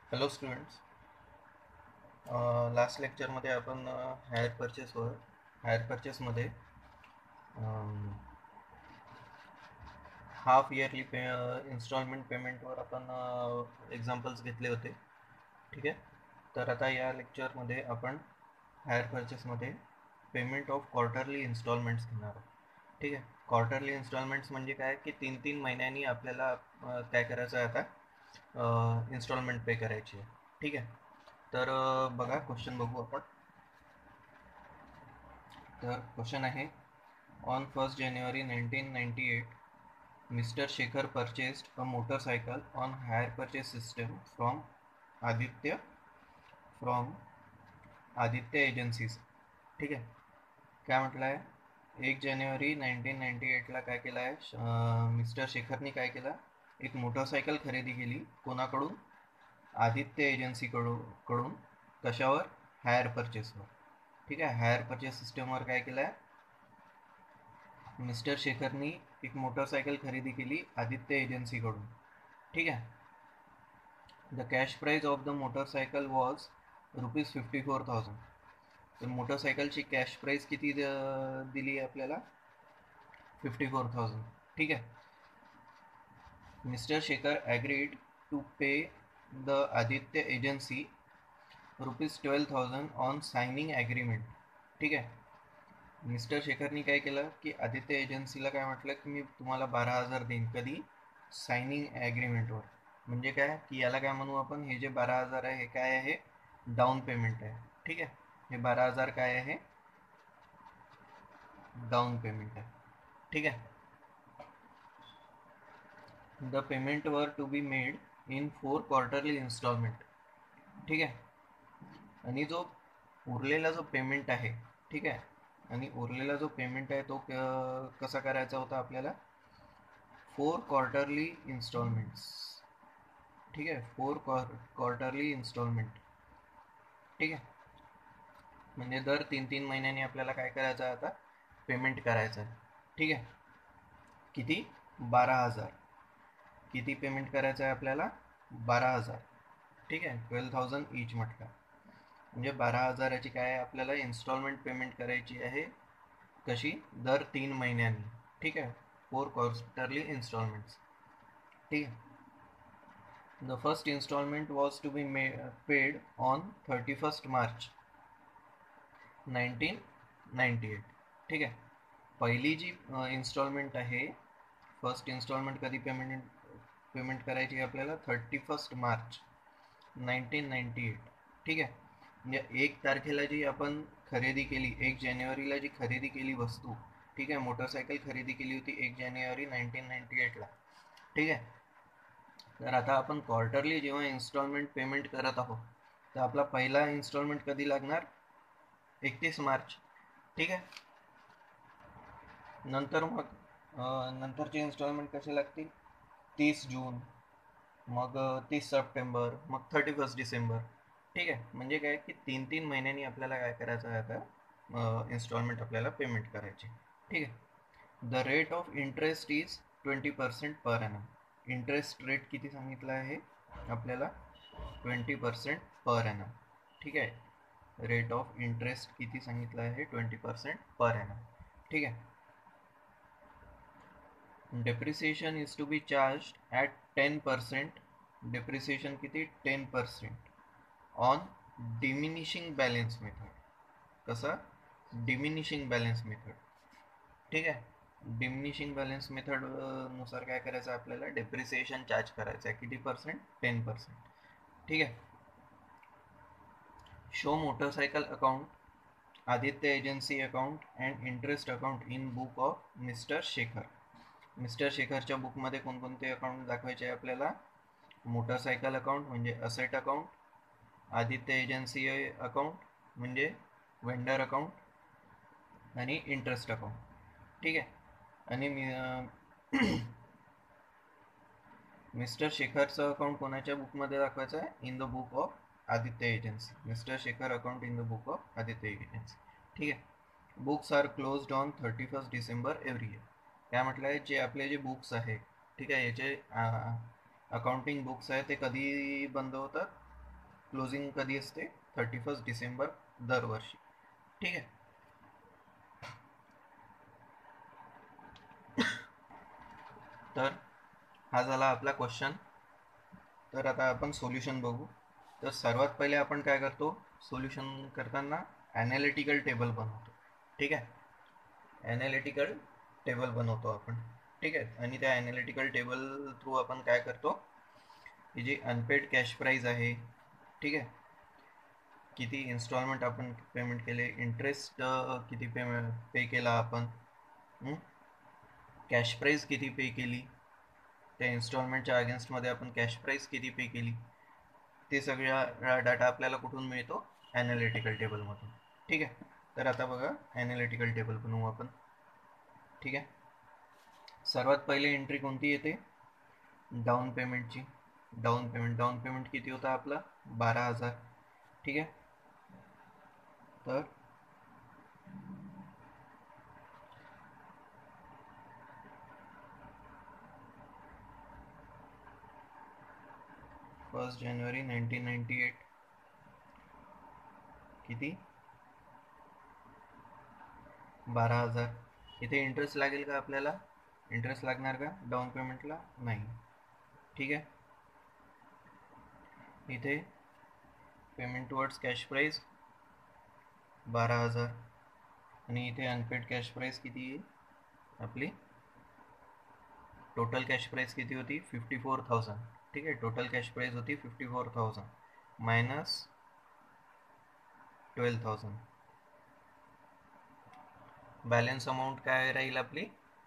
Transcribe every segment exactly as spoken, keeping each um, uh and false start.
Hello students, last लेक्चरमध्ये आपण hire परचेसवर हायर परचेसमध्ये हाफ इयरली पे इन्स्टॉलमेंट पेमेंटवर आपण एक्झाम्पल्स घेतले होते. ठीक आहे. तर आता या लेक्चरमध्ये आपण हायर परचेसमध्ये पेमेंट ऑफ क्वार्टरली इन्स्टॉलमेंट्स घेणार आहोत. ठीक आहे. क्वार्टरली इन्स्टॉलमेंट्स म्हणजे काय की तीन तीन महिन्यांनी आपल्याला अ, काय करायचं आहे आता इन्स्टॉलमेंट पे करायची आहे. ठीक आहे. तर अ, बघा क्वेश्चन बघू आपण. तर क्वेश्चन आहे, on first January nineteen ninety eight mister Shekhar purchased a motorcycle on hire purchase system from Aditya from Aditya agencies. ठीक आहे. काय म्हटलं आहे, एक जानेवारी नाईन्टीन नाईन्टी एटला काय केलं आहे, मिस्टर शेखरनी काय केलं, एक मोटरसायकल खरेदी केली. कोणाकडून? आदित्य एजन्सीकडून कडून. कशावर? हायर परचेसवर. ठीक आहे. हायर परचेस सिस्टमवर काय केलं आहे, मिस्टर शेखरनी एक मोटरसायकल खरेदी केली आदित्य एजन्सीकडून. ठीक आहे. The cash price of the motorcycle was rupees fifty four thousand. तर मोटरसायकलची कॅश प्राइस किती दिली आहे आपल्याला? Fifty four thousand. ठीक आहे. Mister Shekhar agreed to pay the Aditya agency rupees twelve thousand on signing agreement. ठीक आहे. मिस्टर शेखरनी काय केलं की आदित्य एजन्सीला काय म्हटलं की मी तुम्हाला बारा हजार देईन. कधी? सायनिंग ॲग्रीमेंटवर. म्हणजे काय की याला काय म्हणू आपण, हे जे बारा हजार आहे हे काय आहे? डाऊन पेमेंट आहे. ठीक आहे. हे बारा हजार काय आहे? डाऊन पेमेंट आहे. ठीक आहे. The payment were to be made in four quarterly installment. ठीक आहे. आणि जो उरलेला जो पेमेंट आहे, ठीक आहे, आणि उरलेला जो पेमेंट आहे तो कसा करायचा होता आपल्याला? Four quarterly installments. ठीक आहे. Four quarterly installment. ठीक आहे. म्हणजे दर तीन तीन महिन्यांनी आपल्याला काय करायचं आहे आता? पेमेंट करायचं आहे. ठीक आहे. किती? बारा हजार. किती पेमेंट करायचं आहे आपल्याला? बारा हजार. ठीक आहे. ट्वेल्व थाउजंड इच म्हटलं म्हणजे बारा हजाराची काय आपल्याला इन्स्टॉलमेंट पेमेंट करायची आहे. कशी? दर तीन महिन्यांनी. ठीक आहे. Four quarterly installments. ठीक आहे. The first installment was to be may paid on thirty first March nineteen ninety eight. ठीक आहे. पहिली जी इन्स्टॉलमेंट आहे, फर्स्ट इन्स्टॉलमेंट कधी पेमेंट पेमेंट करायची आपल्याला? Thirty first March nineteen ninety eight. ठीक आहे. म्हणजे एक तारखेला जी आपण खरेदी केली, एक जानेवारीला जी खरेदी केली वस्तू, ठीक आहे, मोटरसायकल खरेदी केली होती एक जानेवारी नाईन्टीन नाईन्टी एटला. ठीक आहे. तर आता आपण क्वार्टरली जेव्हा इन्स्टॉलमेंट पेमेंट करत आहोत, तर आपला पहिला इन्स्टॉलमेंट कधी लागणार? एकतीस मार्च. ठीक आहे. नंतर मग नंतरचे इन्स्टॉलमेंट कसे लागतील? तीस जून, मग तीस सप्टेंबर, मग थर्टी फर्स्ट डिसेंबर. ठीक आहे. म्हणजे काय की तीन तीन महिन्यांनी आपल्याला काय करायचं आहे आता? इन्स्टॉलमेंट आपल्याला पेमेंट करायची. ठीक आहे. The rate of interest is twenty percent per annum. Interest rate किती सांगितलं आहे आपल्याला? Twenty percent per annum. ठीक आहे. रेट ऑफ इंटरेस्ट किती सांगितलं आहे? Twenty percent per annum. ठीक आहे. Depreciation is to be charge at ten percent. Depreciation किती? Ten percent on diminishing balance method. कसं? Diminishing balance method. ठीक आहे. डिमिनिशिंग बॅलेन्स मेथड नुसार काय करायचं आपल्याला? डेप्रिसिएशन चार्ज करायचं आहे. किती पर्सेंट? Ten percent. ठीक आहे. Show motorcycle account, Aditya agency account and interest account in book of mister Shekhar. Mister शेखरच्या बुकमध्ये कोणकोणते अकाउंट दाखवायचे आहे आपल्याला? मोटरसायकल अकाउंट म्हणजे asset account, Aditya agency account म्हणजे वेंडर अकाउंट, आणि इंटरेस्ट अकाउंट. ठीक आहे. आणि मी मिस्टर शेखरचं अकाउंट कोणाच्या बुकमध्ये दाखवायचं आहे? In the book of Aditya agency. Mister Shekhar account in the book of Aditya agency. ठीक आहे. Books are closed on thirty first December every year. काय म्हटलं आहे? जे आपले जे बुक्स आहे, ठीक आहे, याचे अकाउंटिंग बुक्स आहे ते कधी बंद होतात? क्लोजिंग कधी असते? थर्टी फर्स्ट डिसेंबर दरवर्षी. ठीक आहे. तर हा झाला आपला क्वेश्चन. तर आता आपण सोल्युशन बघू. तर सर्वात पहिले आपण काय करतो, सोल्युशन करताना ॲनालिटिकल टेबल बनवतो. ठीक आहे. ॲनालिटिकल टेबल बनवतो आपण. ठीक आहे. आणि त्या ॲनालिटिकल टेबल थ्रू आपण काय करतो की जी अनपेड कॅश प्राईज आहे, ठीक आहे, किती इन्स्टॉलमेंट आपण पेमेंट केले, इंटरेस्ट किती पेमेंट पे केला आपण, कॅश प्राईज किती पे केली, त्या इन्स्टॉलमेंटच्या अगेन्स्टमध्ये आपण कॅश प्राईज किती पे केली, ते सगळा डाटा आपल्याला कुठून मिळतो? ॲनालिटिकल टेबलमधून. ठीक आहे. तर आता बघा ॲनालिटिकल टेबल बनवू आपण. ठीक आहे. सर्वात पहिले एंट्री कोणती येते? डाऊन पेमेंटची. डाऊन पेमेंट डाऊन पेमेंट किती होता आपला? बारा हजार. ठीक आहे. तर first January nineteen ninety eight किती? बारा हजार. इथे इंटरेस्ट लागेल का आपल्याला? इंटरेस्ट लागणार का डाऊन पेमेंटला? नाही. ठीक आहे. इथे पेमेंट टुवर्ड्स कॅश प्राईज बारा हजार आणि इथे अनपेड कॅश प्राईज किती आहे आपली? टोटल कॅश प्राईज किती होती? Fifty four thousand. ठीक आहे. टोटल कॅश प्राईज होती fifty four thousand minus twelve thousand. Balance amount काय राहील आपली?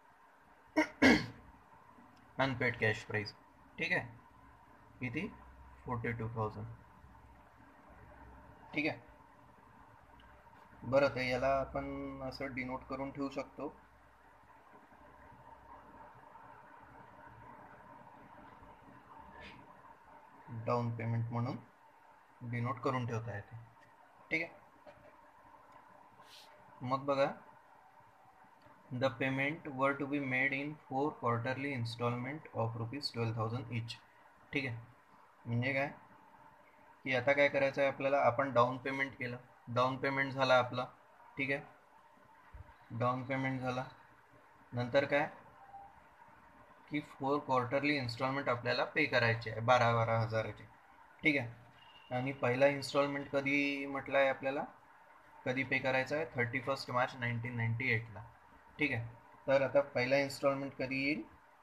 Unpaid cash price. ठीक आहे. किती? Forty two thousand. ठीक आहे. बरं, तर याला आपण असं डिनोट करून ठेवू शकतो. डाऊन पेमेंट म्हणून डिनोट करून ठेवता येते. ठीक आहे. मग बघा, the payment were to be made in four quarterly installment of rupees twelve thousand each. ठीक आहे. म्हणजे काय की आता काय करायचं आहे आपल्याला? आपण डाऊन पेमेंट केलं, डाऊन पेमेंट झाला आपला. ठीक आहे. डाऊन पेमेंट झाला, नंतर काय की फोर क्वार्टरली इन्स्टॉलमेंट आपल्याला पे करायचे आहे बारा बारा हजाराचे. ठीक आहे. आणि पहिला इन्स्टॉलमेंट कधी म्हटलं आहे आपल्याला? कधी पे करायचा आहे? Thirty first March nineteen ninety एटला. ठीक आहे. तर आता पहिला इन्स्टॉलमेंट कधी येईल?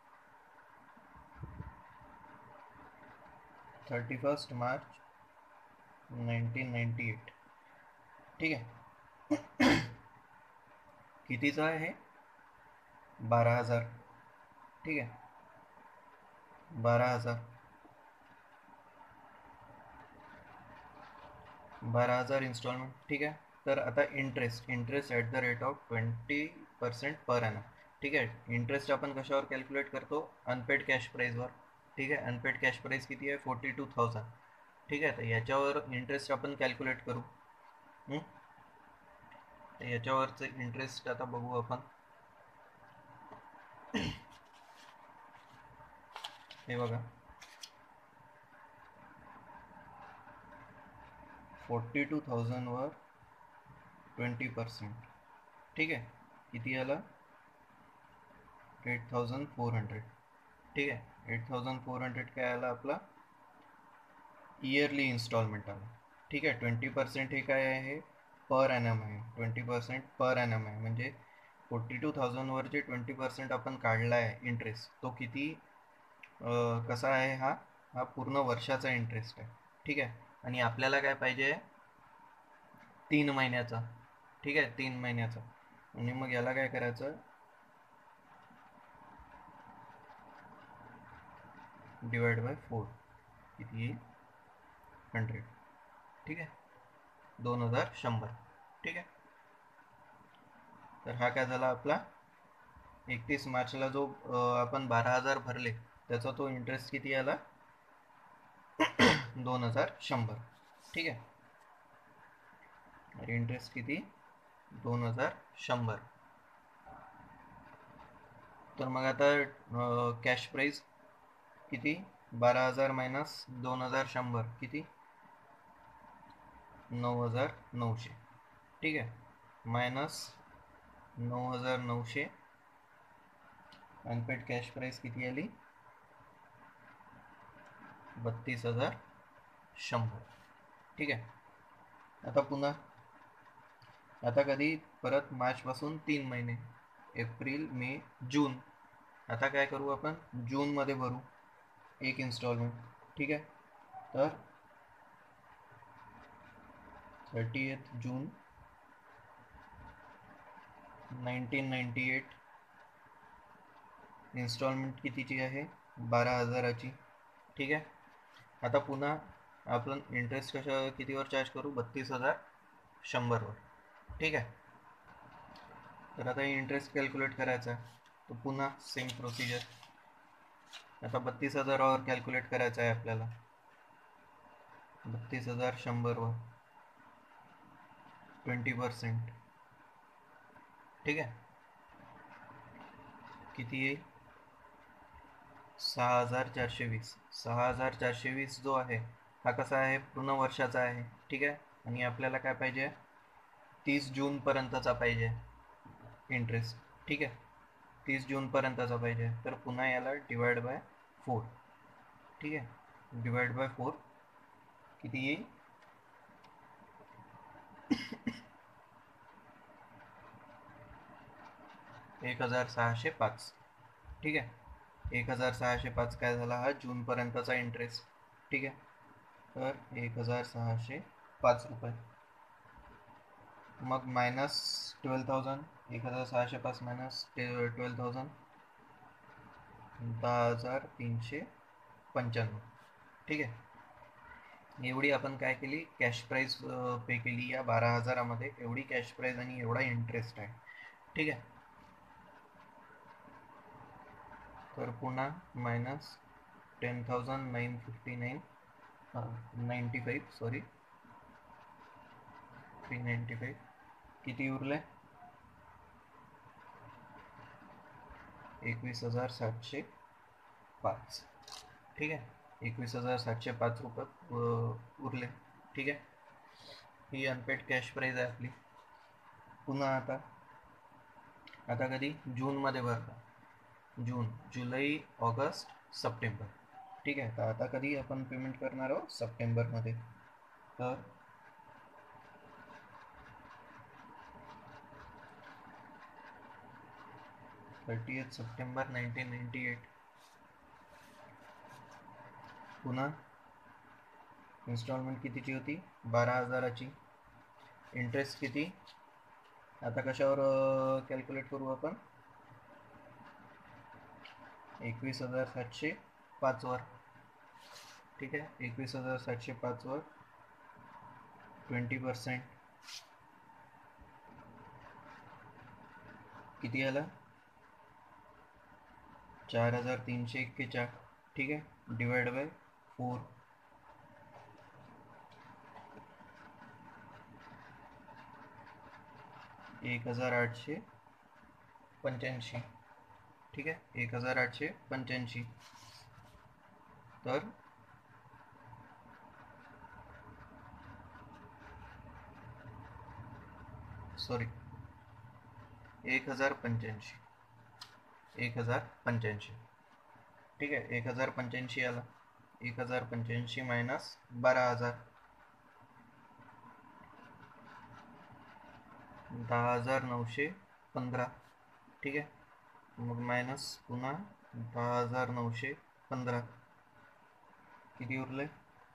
Thirty first March nineteen ninety eight. ठीक आहे. कितीचं आहे? बारा हजार. ठीक आहे. बारा हजार बारा हजार इन्स्टॉलमेंट. ठीक आहे. तर आता interest interest at the rate of twenty percent per annum. ठीक आहे. इंटरेस्ट आपण कशावर कॅल्क्युलेट करतो? अनपेड कॅश प्राईजवर. ठीक आहे. अनपेड कॅश प्राईज किती आहे? Forty two thousand. ठीक आहे. तर याच्यावर इंटरेस्ट आपण कॅल्क्युलेट करू. तर याच्यावरचं इंटरेस्ट आता बघू आपण. हे बघा, फोर्टी टू थाउजंडवर ट्वेंटी पर्सेंट. ठीक आहे. किती आला? Eight thousand four hundred. ठीक आहे. एट थाउजंड फोर हंड्रेड काय आला आपला? इयरली इन्स्टॉलमेंट आला. ठीक आहे. ट्वेंटी पर्सेंट हे काय आहे? पर ॲनम आहे. ट्वेंटी पर्सेंट पर ॲनम आहे. म्हणजे फोर्टी टू थाउजंडवर जे ट्वेंटी पर्सेंट आपण काढला आहे इंटरेस्ट, तो किती कसा आहे? हा हा पूर्ण वर्षाचा इंटरेस्ट आहे. ठीक आहे. आणि आपल्याला काय पाहिजे? तीन महिन्याचा. ठीक आहे. तीन महिन्याचा. आणि मग याला काय करायचं? Divide by four. किती येईल? हंड्रेड. ठीक आहे. दोन हजार शंभर. ठीक आहे. तर हा काय झाला आपला? एकतीस मार्चला जो आपण बारा हजार भरले त्याचा तो इंटरेस्ट किती आला? दोन हजार शंभर. ठीक आहे. इंटरेस्ट किती? दोन हजार शंभर. तर मग आता कॅश प्राईज किती? बारा हजार मायनस दोन हजार शंभर किती? नऊ हजार नऊशे, ठीक आहे, मायनस नऊ हजार नऊशे, अनपेड कॅश प्राइस किती आली, बत्तीस हजार शंभर, ठीक आहे. आता पुन्हा आता कधी परत मार्चपासून तीन महिने, एप्रिल मे जून. आता काय करू आपण, जूनमध्ये भरू एक इन्स्टॉलमेंट, ठीक आहे. तर thirtieth June nineteen ninety eight installment कितीची आहे, बारा हजाराची, ठीक आहे. आता पुन्हा आपण इंटरेस्ट कशा कितीवर चार्ज करू, बत्तीस हजार शंभरवर, ठीक आहे. तर आता इंटरेस्ट कॅल्क्युलेट करायचा आहे, तो पुन्हा सेम प्रोसिजर. आता बत्तीस हजारावर कॅल्क्युलेट करायचं आहे आपल्याला, बत्तीस हजार शंभरवर ट्वेंटी पर्सेंट, ठीक आहे. किती येईल, सहा हजार चारशे वीस. सहा हजार चारशे वीस जो आहे हा कसा आहे, पूर्ण वर्षाचा आहे, ठीक आहे. आणि आपल्याला काय पाहिजे, तीस जूनपर्यंतचा पाहिजे इंटरेस्ट, ठीक आहे. तीस जूनपर्यंतचा पाहिजे, तर पुन्हा याला डिवाइड बाय फोर, ठीक आहे. डिवाइड बाय फोर किती येईल, एक हजार सहाशे पाच, ठीक आहे. एक हजार सहाशे पाच काय झाला, हा जूनपर्यंतचा इंटरेस्ट, ठीक आहे. तर एक हजार सहाशे पाच रुपये, मग मायनस ट्वेल्व थाउजंड, एक हजार सहाशे पाच मायनस ट्वेल्व थाउजंड, दहा हजार तीनशे पंच्याण्णव, ठीक आहे. एवढी आपण काय केली, कॅश प्राईस पे केली या बारा हजारामध्ये, एवढी कॅश प्राईस आणि एवढा इंटरेस्ट आहे, ठीक आहे. तर पुन्हा minus ten thousand nine fifty nine ninety five sorry three ninety five, किती उरले, एकवीस हजार सातशे पाच, ठीक आहे. एकवीस हजार सातशे पाच रुपये उरले, ठीक आहे. ही अनपेड कॅश प्राईज आहे आपली. पुन्हा आता आता कधी, जूनमध्ये भरता, जून जुलै ऑगस्ट सप्टेंबर, ठीक आहे. तर आता कधी आपण पेमेंट करणार आहोत, सप्टेंबरमध्ये. तर thirtieth September nineteen ninety eight. पुन्हा इन्स्टॉलमेंट कितीची होती, बारा हजाराची. इंटरेस्ट किती, आता कशावर कॅल्क्युलेट करू आपण, एकवीस हजार सातशे पाचवर, ठीक आहे. एकवीस हजार सातशे पाचवर ट्वेंटी पर्सेंट किती आला, चार हजार तीनशे एक्केचाळ, ठीक आहे. डिवाइड बाय फोर, एक हजार आठशे पंच्याऐंशी, ठीक आहे. एक हजार आठशे पंच्याऐंशी. तर सॉरी एक हजार पंच्याऐंशी, एक हजार पंच्याऐंशी, ठीक आहे. एक हजार पंच्याऐंशी आला, एक हजार पंच्याऐंशी मायनस बारा हजार, दहा हजार नऊशे पंधरा, ठीक आहे. मग मायनस पुन्हा दहा हजार नऊशे पंधरा, किती उरले,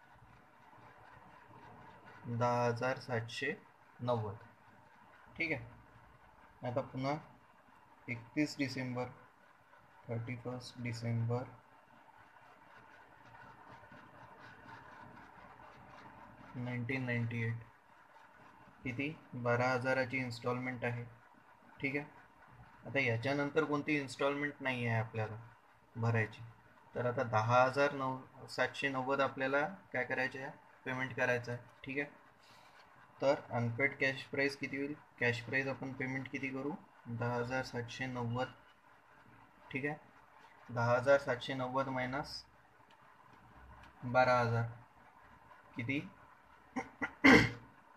दहा हजार सातशे नव्वद, ठीक आहे. आता पुन्हा एकतीस डिसेंबर, thirty first December nineteen ninety eight, किती, बारा हजाराची इन्स्टॉलमेंट आहे, ठीक आहे. आता याच्यानंतर कोणती इन्स्टॉलमेंट नाही आहे आपल्याला भरायची. तर आता दहा हजार नऊ सातशे नव्वद आपल्याला काय करायचे आहे, पेमेंट करायचं आहे, ठीक आहे. तर अनपेड कॅश प्राईस किती होईल, कॅश प्राईस आपण पेमेंट किती करू, दहा हजार सातशे नव्वद, ठीक आहे. दहा हजार सातशे नव्वद मायनस बारा हजार, किती,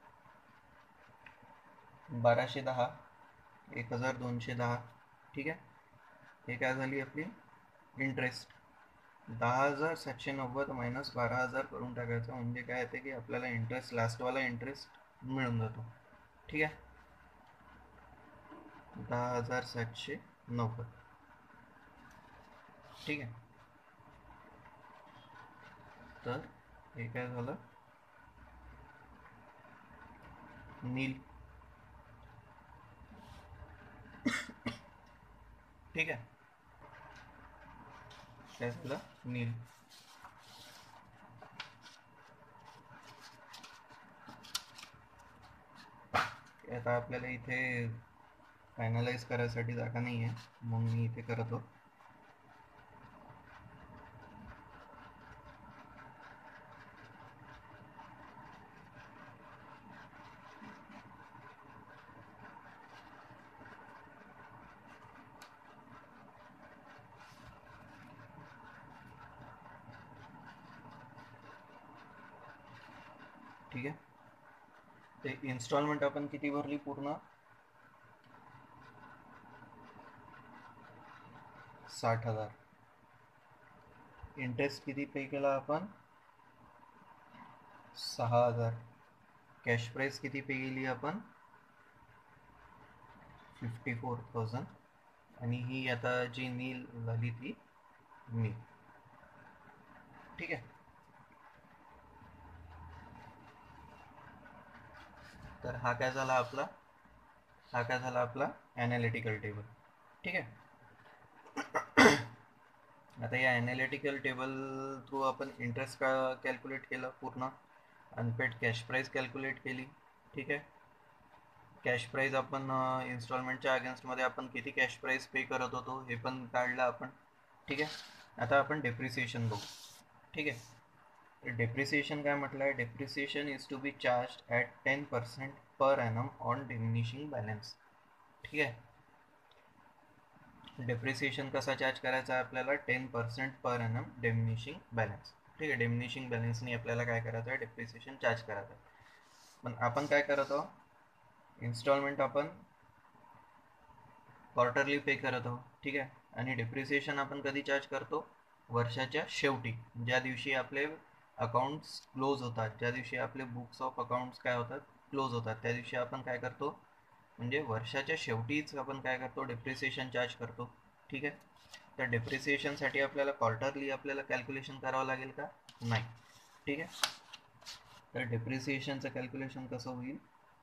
बाराशे दहा, एक हजार दोनशे दहा. ठीक आहे, हे काय झाली आपली इंटरेस्ट. दहा हजार सातशे नव्वद मायनस बारा हजार करून टाकायचं, म्हणजे काय येते की आपल्याला इंटरेस्ट, लास्टवाला इंटरेस्ट मिळून जातो. ठीक आहे, दहा हजार सातशे नव्वद. ठीक आहे, तर हे काय झालं नील. ठीक आहे, काय झालं नील. आता आपल्याला इथे फायनलाइज करायसाठी जागा नाही आहे, मग मी इथे करतो. ठीक आहे, ते इन्स्टॉलमेंट आपण किती भरली पूर्ण, साठ हजार. इंटरेस्ट किती पे केला आपण, सहा हजार. कॅश प्राइस किती पे केली आपण, फिफ्टी फोर थाउजंड. आणि ही आता जी नील झाली ती नील. ठीक आहे, तर हा काय झाला आपला, हा काय झाला आपला ॲनालिटिकल टेबल. ठीक आहे, आता या ॲनालिटिकल टेबल थ्रू आपण इंटरेस्ट का कॅल्क्युलेट केलं पूर्ण, अनपेड कॅश प्राइस कॅल्क्युलेट केली. ठीक आहे, कॅश प्राइस आपण इन्स्टॉलमेंटच्या अगेन्स्टमध्ये आपण किती कॅश प्राइस पे करत होतो हे पण काढलं आपण. ठीक आहे, आता आपण डेप्रिसिएशन बघू. ठीक आहे, तर डेप्रिसिएशन काय म्हटलं आहे, depreciation is to be charge at ten percent per annum on diminishing balance. ठीक आहे, डेप्रिसिएशन कसा चार्ज करायचा आहे आपल्याला, ten percent per annum diminishing balance. ठीक आहे, डिमिनिशिंग बॅलन्सनी आपल्याला काय करायचं आहे, डेप्रिसिएशन चार्ज करायचं आहे. पण आपण काय करत आहोत, इन्स्टॉलमेंट आपण क्वार्टरली पे करत आहोत. ठीक आहे, आणि डेप्रिसिएशन आपण कधी चार्ज करतो, वर्षाच्या शेवटी, ज्या दिवशी आपले अकाउंट्स क्लोज होतात, ज्या दिवशी आपले बुक्स ऑफ अकाउंट्स काय होतात, क्लोज होतात, त्या दिवशी आपण काय करतो, म्हणजे वर्षाच्या शेवटीच आपण काय करतो, डेप्रिसिएशन चार्ज करतो. ठीक आहे, तर डेप्रिसिएशनसाठी आपल्याला क्वार्टरली आपल्याला कॅल्क्युलेशन करावं लागेल का, नाही. ठीक आहे, तर डेप्रिसिएशनचं कॅल्क्युलेशन कसं होईल,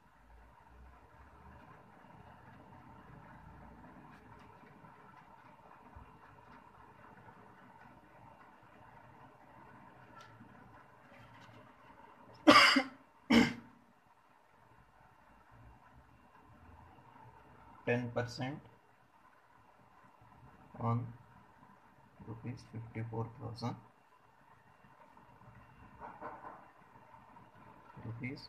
ten percent on rupees fifty four thousand rupees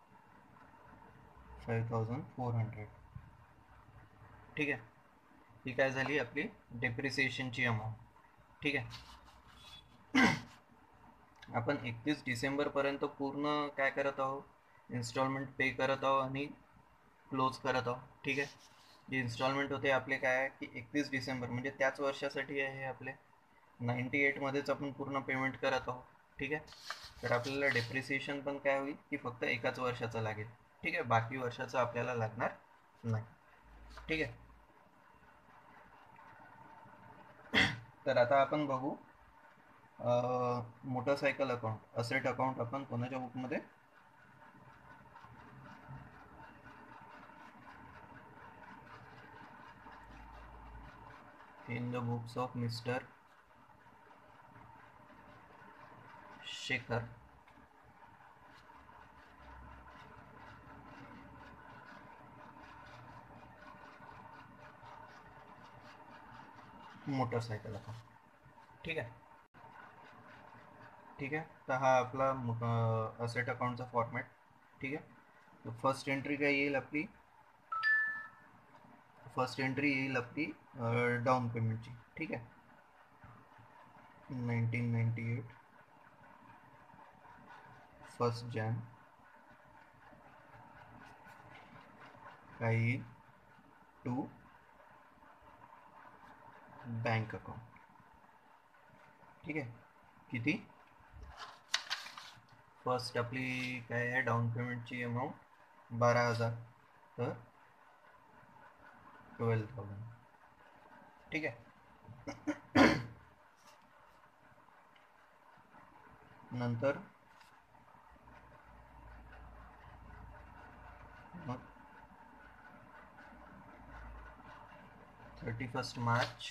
five thousand four hundred. ठीक आहे, ही काय झाली आपली डेप्रिसिएशनची अमाऊंट. ठीक आहे, आपण एकतीस डिसेंबरपर्यंत पूर्ण काय करत आहोत, इन्स्टॉलमेंट पे करत आहोत आणि क्लोज करत आहोत. ठीक आहे, जे इन्स्टॉलमेंट होते आपले काय आहे की एकतीस डिसेंबर, म्हणजे त्याच वर्षासाठी आहे आपले, नाईंटी एटमध्येच आपण पूर्ण पेमेंट करत आहोत. ठीक आहे, तर आपल्याला डेप्रिसिएशन पण काय होईल की फक्त एकाच वर्षाचं लागेल. ठीक आहे, बाकी वर्षाचं आपल्याला लागणार नाही. ठीक आहे, तर आता आपण बघू मोटरसायकल अकाउंट, असेट अकाउंट आपण कोणाच्या बुकमध्ये, in the books of mister Shekhar motorcycle account. ठीक आहे, ठीक आहे, तर हा आपला असेट अकाउंटचा फॉर्मॅट. ठीक आहे, तर फर्स्ट एंट्री काय येईल आपली, फर्स्ट एंट्री येईल आपली डाऊन पेमेंटची. ठीक आहे, nineteen ninety eight first Jan काही टू बँक अकाउंट. ठीक आहे. किती? फर्स्ट आपली काय आहे डाऊन पेमेंटची अमाऊंट बारा हजार, तर ट्वेल्व थाउजंड. ठीक आहे. नंतर मग thirty first March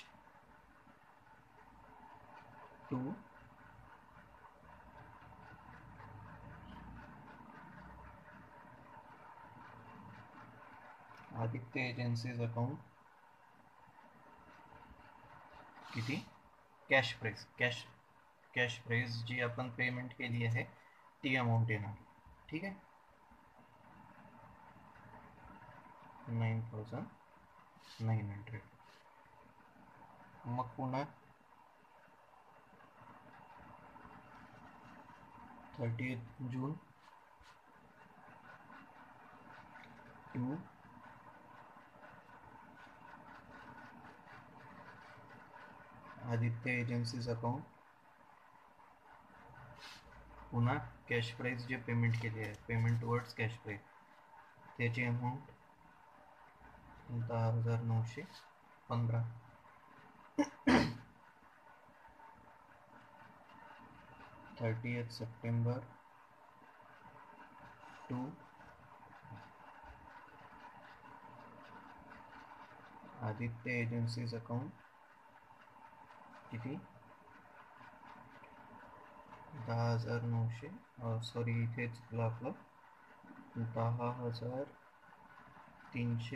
to Aditya agencies account किती? Cash price, cash cash price जी आपण पेमेंट केली आहे ती अमाऊंट येणार. ठीक आहे. Nine thousand nine hundred. मग पुन्हा thirty June to Aditya agencies account, पुन्हा कॅश प्राइस जे पेमेंट केली आहे, पेमेंट वर्ड्स कॅश प्राइस, त्याची अमाऊंट दहा हजार नऊशे पंधरा. Thirtieth September to Aditya agencies account किती? दहा हजार नऊशे सॉरी इथेच आपलं दहा हजार तीनशे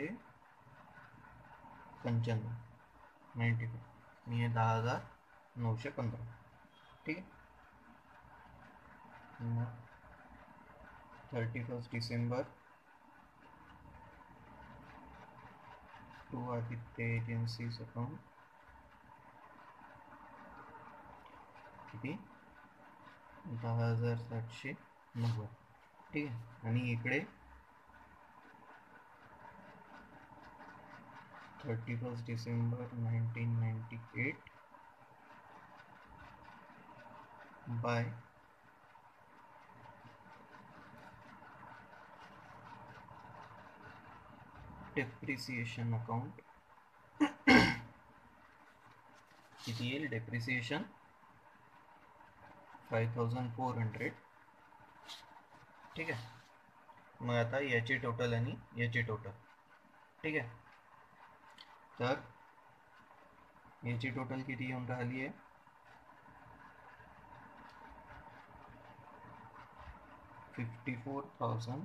पंच्याण्णव नाईन्टी फाय मी हे दहा हजार नऊशे पंधरा. ठीक आहे. मग thirty first December to Aditya agencies account किती? दहा हजार सातशे नव्वद. ठीक आहे. आणि इकडे thirty first December nineteen ninety eight by depreciation account किती येईल? Depreciation five thousand four hundred. ठीक आहे. मग आता याची टोटल आणि याची टोटल. ठीक आहे. तर याची टोटल किती येऊन राहिली आहे? Fifty four thousand.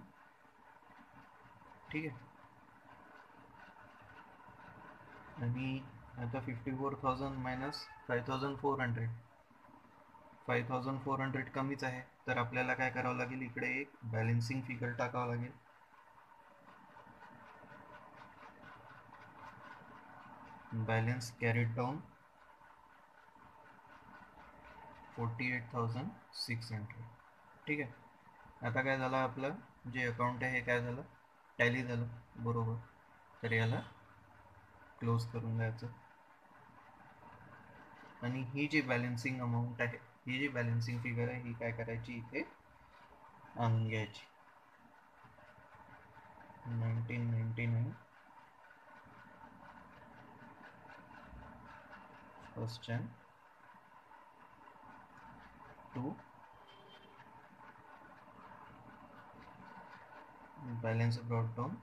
ठीक आहे. आणि आता fifty four thousand minus five thousand four hundred, five thousand four hundred कमीच आहे, तर आपल्याला काय करावं लागेल? इकडे एक बॅलेन्सिंग फिगर टाकावं लागेल. Balance carried down forty eight thousand six hundred. ठीक आहे. आता काय झालं? आपलं जे अकाउंट आहे हे काय झालं? टॅली झालं बरोबर. तर याला क्लोज करून द्यायचं. आणि ही जी बॅलन्सिंग अमाऊंट आहे, ही जी बॅलन्सिंग फिगर आहे, ही काय करायची? इथे आणून घ्यायची. Nineteen ninety nine first Jan to balance brought down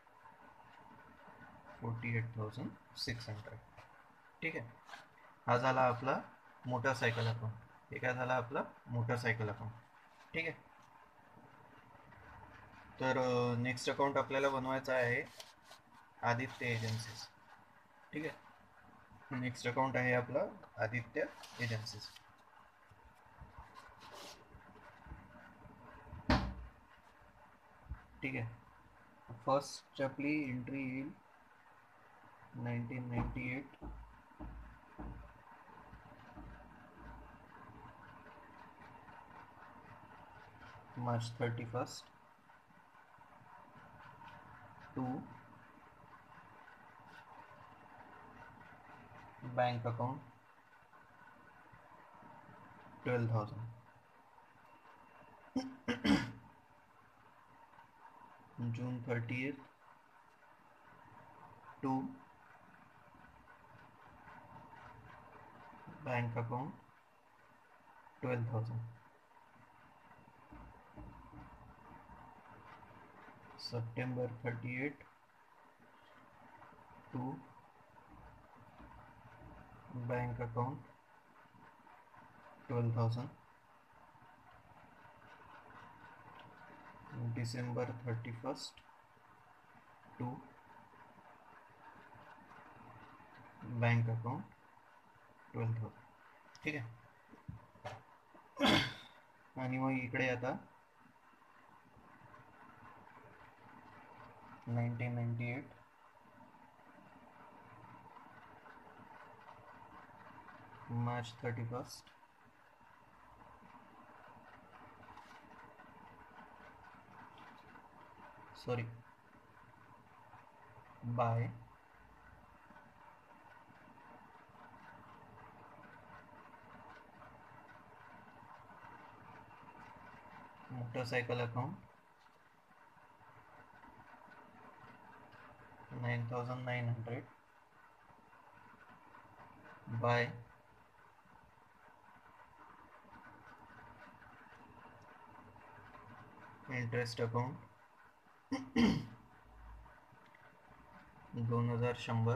forty eight thousand six hundred. ठीक आहे. हा झाला आपला मोटरसायकल अकाउंट. हे काय झाला? आपला मोटरसायकल अकाउंट. ठीक आहे. तर नेक्स्ट अकाउंट आपल्याला बनवायचा आहे आदित्य एजन्सीज. ठीक आहे. नेक्स्ट अकाउंट आहे आपला आदित्य एजन्सीज. ठीक आहे. फर्स्ट आपली एंट्री येईल nineteen ninety eight March thirty first to bank account twelve thousand. June thirtieth to bank account twelve thousand. September thirty-eight to bank account twelve thousand. December thirty-first to bank account twelve thousand. ठीक आहे. आणि मग इकडे आता nineteen ninety eight March thirty first sorry by motorcycle account nine thousand nine hundred by interest account दोन हजार शंभर.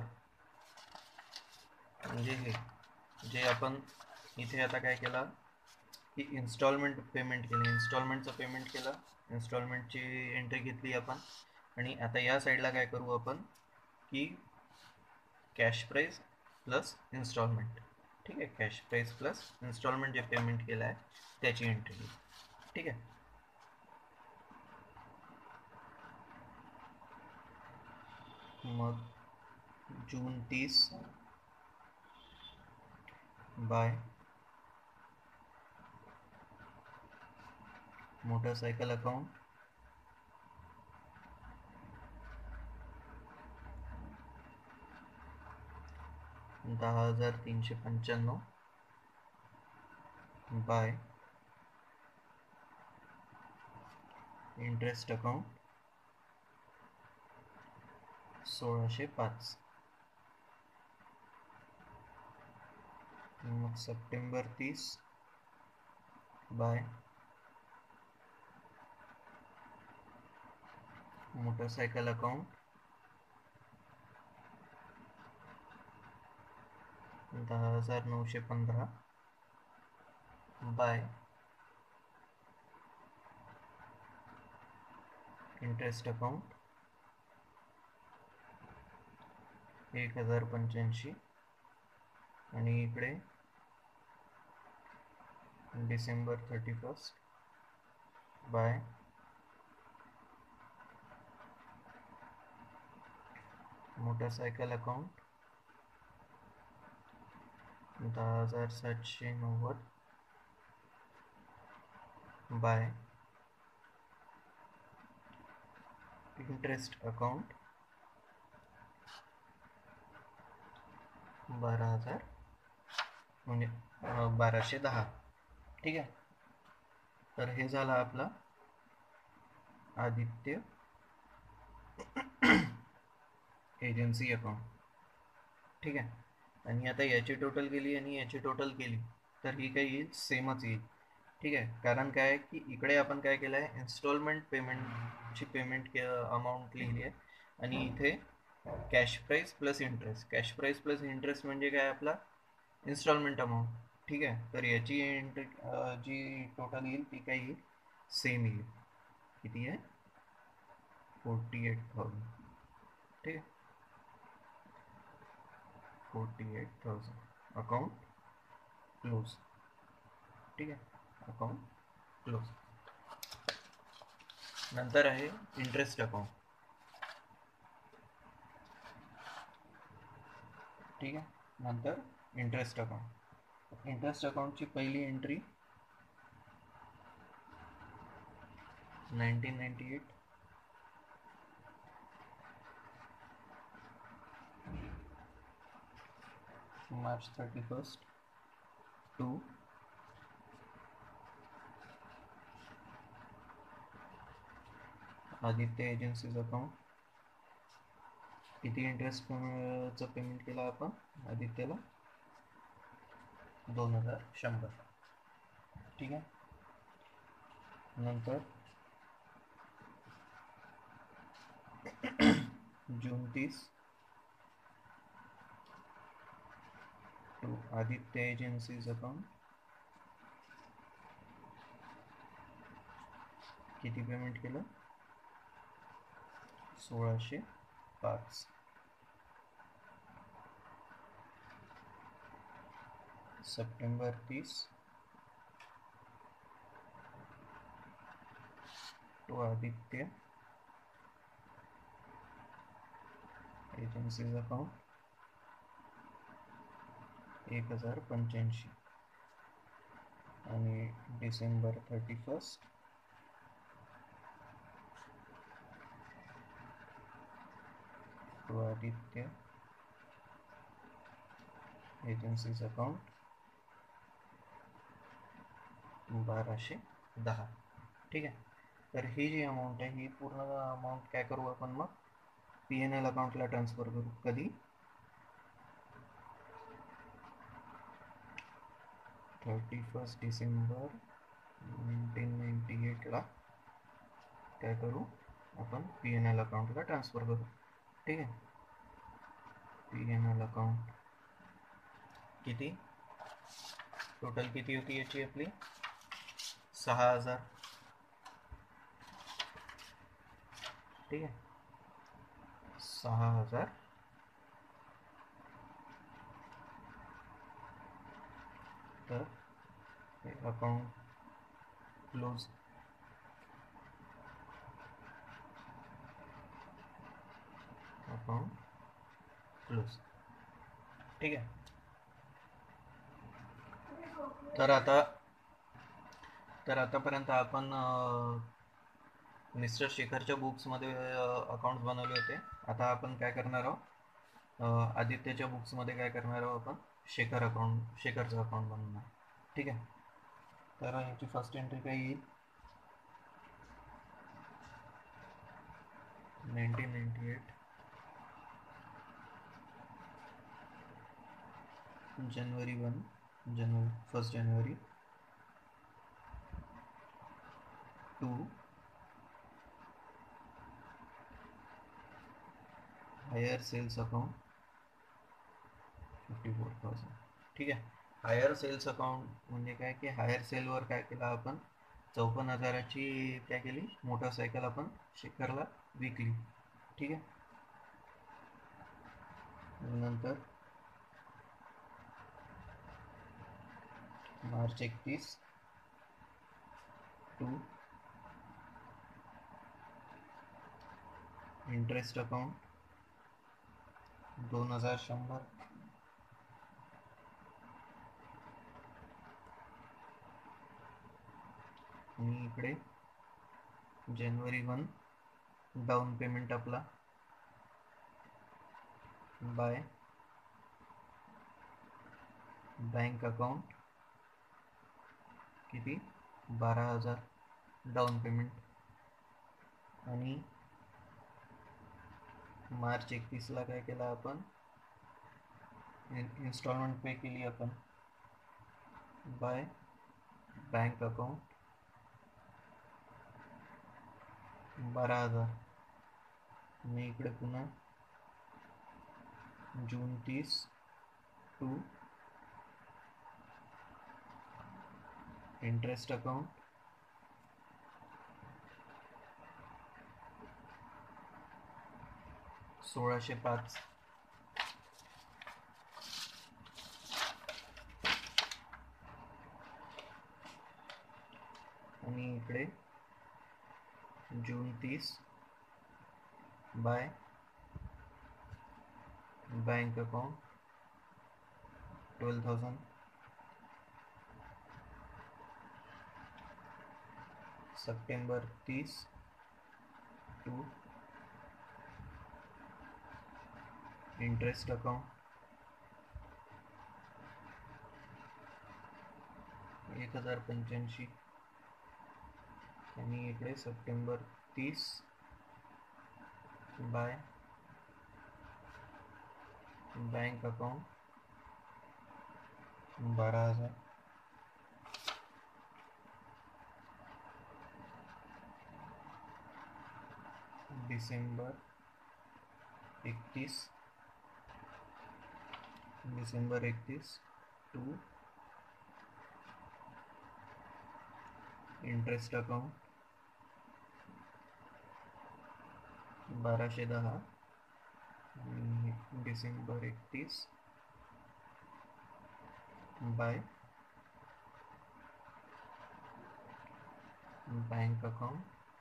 म्हणजे हे जे आपण इथे आता काय केलं की इन्स्टॉलमेंट पेमेंट केलं, इन्स्टॉलमेंटचं पेमेंट केलं, इन्स्टॉलमेंटची एंट्री घेतली आपण. आणि आता या साईडला काय करू आपण की कॅश प्राईस प्लस इन्स्टॉलमेंट. ठीक आहे, कॅश प्राईस प्लस इन्स्टॉलमेंट जे पेमेंट केलं आहे त्याची एंट्री घेऊ. ठीक आहे. मग जून तीस बाय मोटरसाइकिल अकाउंट दहा हजार तीनशे पंच्याण्णव बाय इंटरेस्ट अकाउंट सोळाशे पाच. मग सप्टेंबर तीस बाय मोटरसाइकिल अकाउंट दहा हजार नऊशे पंधरा बाय इंटरेस्ट अकाउंट एक हजार पंच्याऐंशी. आणि इकडे December thirty first by motorcycle account दहा हजार सातशे नव्वद बाय इंटरेस्ट अकाउंट बारा हजार म्हणजे बाराशे दहा. ठीक आहे. तर हे झालं आपला आदित्य एजन्सी अकाउंट. ठीक आहे. आणि आता याची टोटल केली आणि याची टोटल केली तर ही काही येईल सेमच येईल. ठीक आहे. कारण काय आहे की इकडे आपण काय केलं आहे इन्स्टॉलमेंट पेमेंटची पेमेंट अमाऊंट लिहिली आहे आणि इथे cash price plus interest. Cash price plus interest म्हणजे काय आपला इन्स्टॉलमेंट अमाऊंट. ठीक आहे. तर याची एंट्री जी टोटल येईल ती काय येईल सेम येईल. किती आहे फोर्टी एट थाउजंड. ठीक आहे. Forty eight thousand account close. ठीक आहे. Account close. नंतर आहे इंटरेस्ट अकाउंट. ठीक आहे. नंतर इंटरेस्ट अकाउंट. इंटरेस्ट अकाउंटची पहिली entry nineteen ninety eight March thirty first to Aditya agencies account किती इंटरेस्टचं पेमेंट केलं आपण आदित्यला दोन हजार शंभर. ठीक आहे. नंतर जून तीस टू आदित्य एजन्सीज अकाउंट किती पेमेंट केलं सोळाशे पाच. सप्टेंबर तीस टू आदित्य एजन्सीज अकाउंट एक हजार पंच्याऐंशी. आणि December thirty first to Aditya agencies account बाराशे दहा. ठीक आहे. तर ही जी अमाऊंट आहे ही पूर्ण अमाऊंट काय करू आपण मग पी एन एल अकाउंटला ट्रान्सफर करू. कधी thirty first December nineteen ninety एटला काय करू आपण पी एन एल अकाउंटला ट्रान्सफर करू. ठीक आहे. पी एन एल अकाउंट किती टोटल किती होती याची आपली सहा हजार. ठीक आहे. सहा हजार तर अकाउंट क्लोज. Account close. ठीक आहे. तर आता तर आतापर्यंत आपण मिस्टर शेखरच्या बुक्समध्ये अकाउंट्स बनवले होते. आता आपण काय करणार आहोत आदित्यच्या बुक्समध्ये काय करणार आहोत आपण शेखर अकाउंट शेखरचं अकाउंट बनवणार. ठीक आहे. तर याची फर्स्ट एंट्री काय येईल nineteen ninety eight January one January first January to hire sales account fifty four thousand. ठीक आहे. हायर सेल्स अकाउंट म्हणजे काय की हायर सेलवर काय केलं आपण चौपन्न हजाराची काय केली मोटरसायकल आपण शेखरला विकली. ठीक आहे. नंतर मार्च एकतीस टू इंटरेस्ट अकाउंट दोन हजार शंभर. आणि इकडे जानेवारी वन डाऊन पेमेंट आपला बाय बँक अकाउंट किती बारा हजार डाऊन पेमेंट. आणि मार्च एकतीसला काय केलं आपण इन्स्टॉलमेंट पे केली आपण बाय बँक अकाउंट बारा हजार. मी इकडे पुन्हा जून तीस टू इंटरेस्ट अकाउंट सोळाशे पाच. आणि इकडे जून तीस by bank account twelve thousand. सप्टेंबर तीस टू इंटरेस्ट अकाउंट एक हजार पंच्याऐंशी आणि इकडे सप्टेंबर तीस बाय बँक अकाउंट बारा हजार डिसेंबर एकतीस डिसेंबर एकतीस टू इंटरेस्ट अकाउंट बाराशे दहा डिसेंबर एकतीस बाय बँक अकाउंट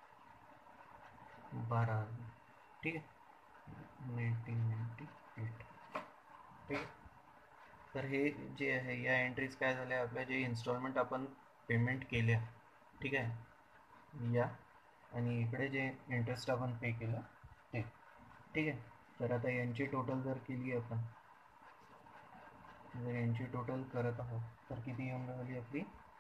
बारा हजार. ठीक आहे, नाईन्टीन नाईन्टी एट. ठीक आहे, तर हे जे आहे या एंट्रीज काय झाल्या आपल्या, जे इन्स्टॉलमेंट आपण पेमेंट केल्या, ठीक आहे, या आणि इकडे जे इंटरेस्ट आपण पे केलं ते. ठीक आहे, तर आता यांची टोटल जर केली आपण, जर यांची टोटल करत आहोत तर किती येऊन राहिली आपली,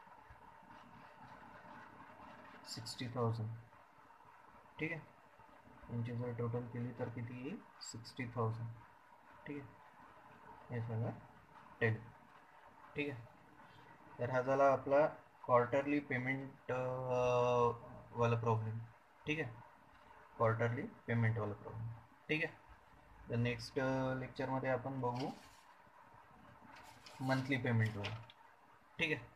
सिक्स्टी थाउजंड. ठीक आहे, यांची जर टोटल केली तर किती येईल, सिक्स्टी थाउजंड. ठीक आहे, हे सगळं टेल. ठीक आहे, तर हा झाला आपला क्वार्टरली पेमेंट वाला प्रॉब्लेम. ठीक आहे, क्वार्टरली पेमेंट वाला प्रॉब्लेम. ठीक आहे, तर नेक्स्ट लेक्चरमध्ये आपण बघू मंथली पेमेंटवाला. ठीक आहे.